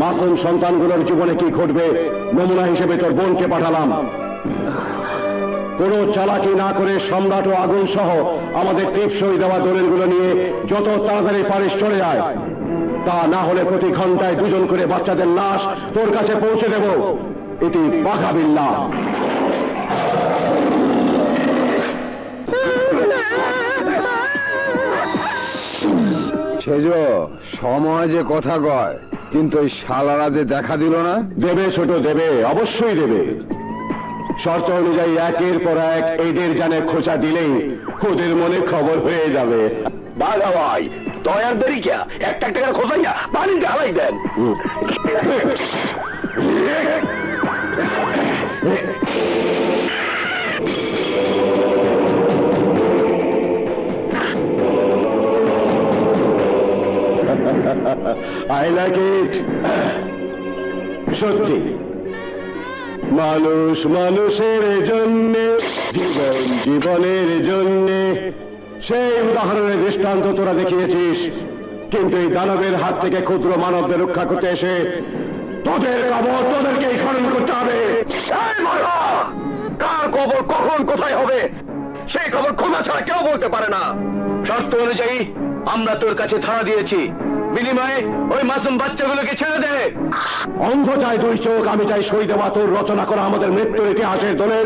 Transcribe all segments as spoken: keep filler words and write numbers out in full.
মাসুম সন্তানগুলোর জীবনে কি ঘটবে নমুনা হিসেবে তোর বোনকে পাঠালাম। কোনো চালাকি না করে সম্রাট ও আগুন সহ আমাদের টিপসই দেওয়া দলিলগুলো নিয়ে যত তাড়াতাড়ি পারিস চলে যায়। তা না হলে প্রতি ঘন্টায় দুজন করে বাচ্চাদের লাশ তোর কাছে পৌঁছে দেব। এটি বাঘা বিল্লাহ। সেজ সময় যে কথা কয়, কিন্তু ওই শালারা যে দেখা দিল না। দেবে ছোট, দেবে, অবশ্যই দেবে। শর্ত অনুযায়ী একের পর এক এদের জানে খোঁচা দিলেই ওদের মনে খবর হয়ে যাবে। বাঘা ভাই দয়ার দেরি কে, একটা একটা করে খোঁজাইয়া পানিতে হালাই দেন। I like it. সত্যি মানুষ মানুষের জন্য, জীবন জীবনের জন্য, সেই উদাহরণের দৃষ্টান্ত তোরা দেখিয়েছিস। কিন্তু এই দানবের হাত থেকে ক্ষুদ্র মানবদের রক্ষা করতে এসে তোদের কবর তোদেরকেই খনন করতে হবে। কার কবর কখন কোথায় হবে সেই খবর খোঁজা ছাড়া কেউ বলতে পারে না। শর্ত অনুযায়ী আমরা তোর কাছে ধারা দিয়েছি, বিনিময়ে ওই মাসুম বাচ্চাগুলোকে ছেড়ে দে। অন্ধ চাই দুই চোখ, আমি চাই সই দেওয়া তোর রচনা করা আমাদের মৃত্যুর ইতিহাসের দলিল।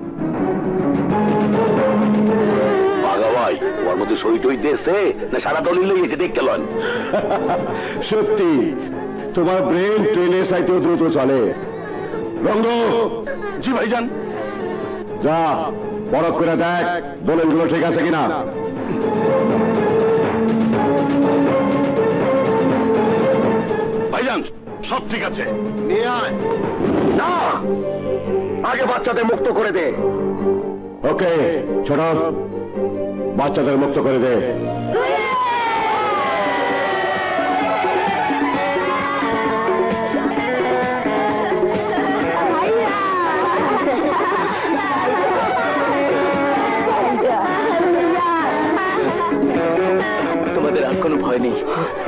বাঘা ভাই ওর মধ্যে সই টই দিয়েছে না সারা দলিল লেগেছে দেখতে লন। সত্যি তোমার ব্রেন ট্রেনের চাইতেও দ্রুত চলে। রঙ্গ। জি ভাইজান। যা বরফ করে দেখ দলিলগুলো ঠিক আছে কিনা। ভাইজান সব ঠিক আছে। নিয়ে আয়। না, আগে বাচ্চাদের মুক্ত করে দে। ওকে ছোট, বাচ্চাদের মুক্ত করে দে। তোমাদের আর কোনো ভয় নেই।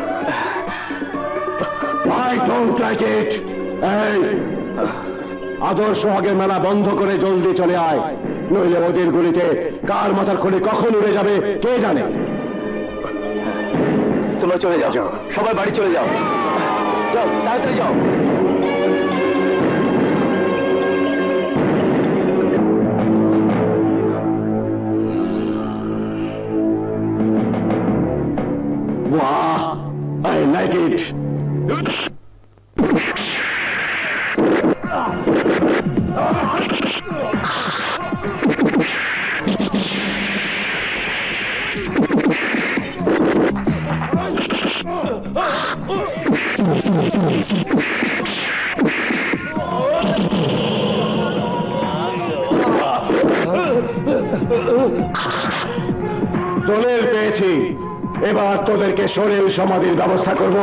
I don't like it. এই আদর্শ আগের মেলা বন্ধ করে জলদি চলে আয়, নইলে ওদের গুলিতে কার মাথার খুলি কখন উড়ে যাবে কে জানে। তোমরা চলে যাও, সবাই বাড়ি চলে যাও। যাও তাড়াতাড়ি যাও। Wow, I like it. দলিল পেয়েছি, এবার তোদেরকে শরীর সমাধির ব্যবস্থা করব।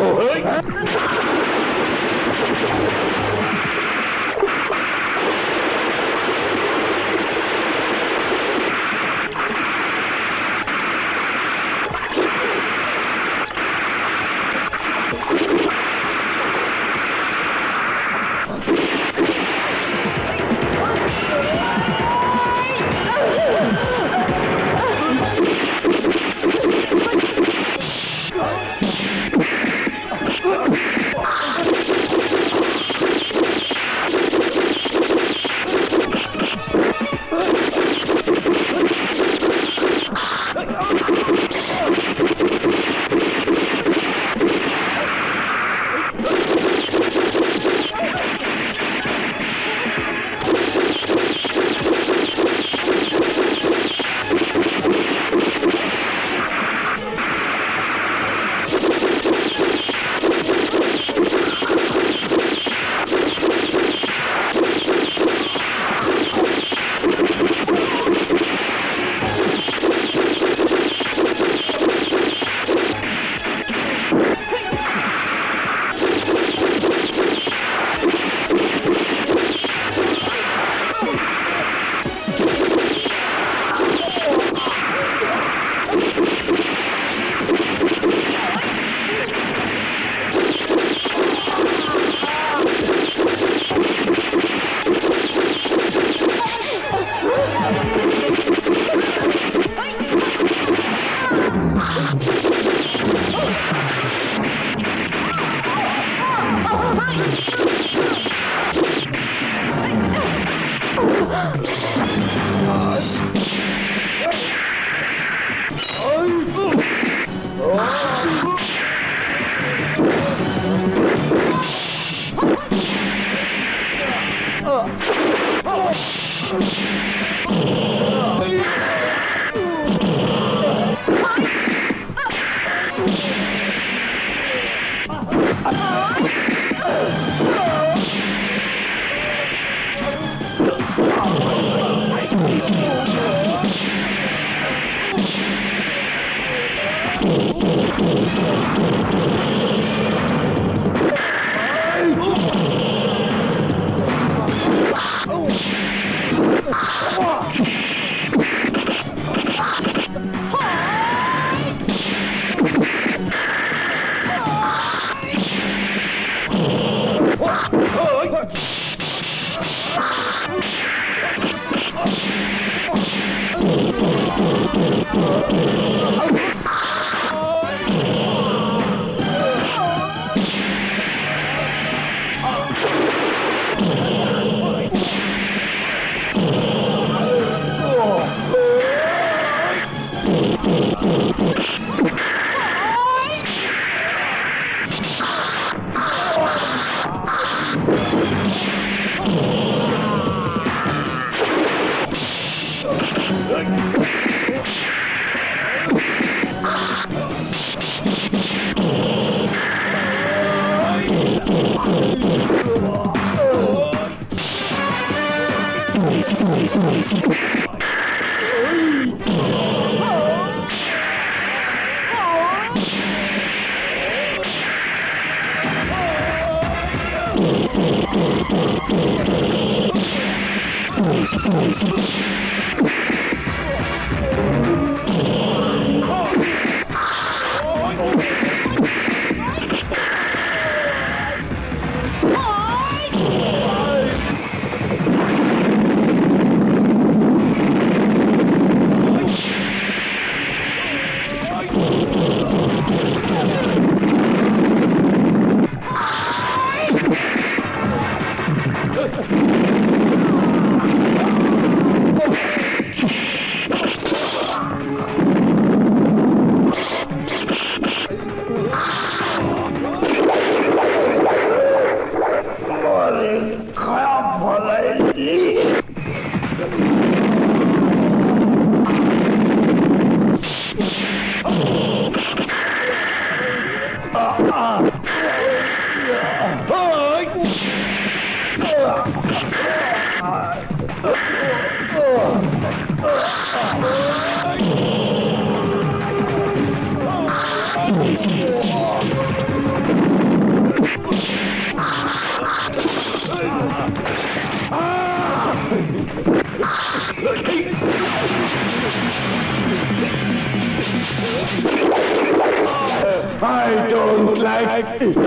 I don't like it.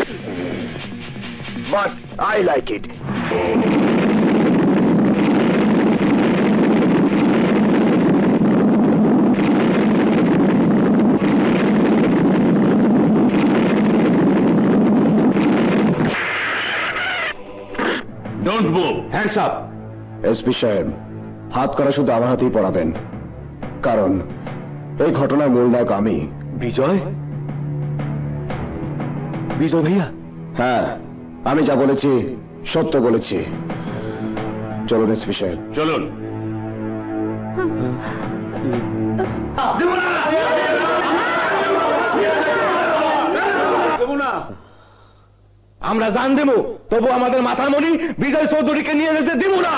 But I like it. Don't move. Hands up. SP সাহেব, হাত করা শুধু আমার হাতেই পড়াবেন, কারণ এই ঘটনার মূল নায়ক আমি। বিজয়? বিজয় ভাইয়া? হ্যাঁ, আমি যা বলেছি সত্য বলেছি। চলুন এসপি সাহেব, চলুন। আমরা জান দেব, তবু আমাদের মাথার মনি বিজয় চৌধুরীকে নিয়ে যেতে দিব না।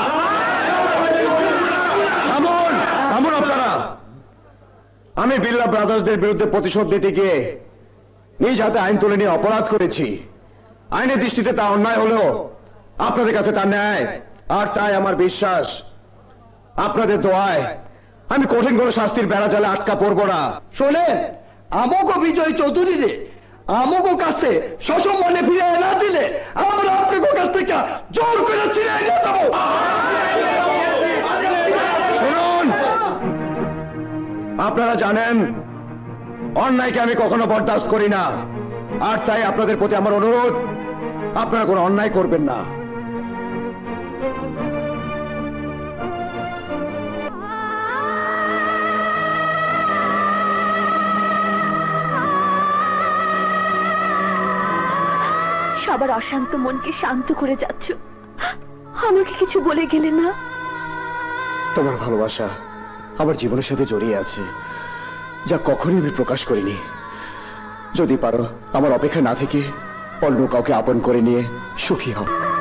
থামুন, থামুন আপনারা। আমি বিড়লা ব্রাদার্সদের বিরুদ্ধে প্রতিশোধ দিতে গিয়ে নিজ হাতে আইন তুলে নিয়ে অপরাধ করেছি। আইনের দৃষ্টিতে তা অন্যায় হলেও আপনাদের কাছে তা ন্যায়, আর তাই আমার বিশ্বাস আপনাদের দোয়ায় আমি কঠিন কোনো শাস্তির বেড়া জালে আটকা পড়বো না। শোনেন, আমাকে বিজয় চৌধুরী রে আমাকে কাছে সসম্মানে ফিরে না দিলে আমরা আপনাকে কাছ থেকে জোর করে ছিঁড়ে নিয়ে যাবো। শুনুন, আপনারা জানেন অন্যায়কে আমি কখনো বরদাস্ত করি না, আর তাই আপনাদের প্রতি আমার অনুরোধ, আপনারা কোনো অন্যায় করবেন না। আবার অশান্ত মনকে শান্ত করে যাচ্ছ, আমাকে কিছু বলে গেলে না? তোমার ভালোবাসা আমার জীবনের সাথে জড়িয়ে আছে, যা কখনোই আমি প্রকাশ করিনি। যদি পারো আমার অপেক্ষা না থেকে অন্য কাউকে আপন করে নিয়ে সুখী হও।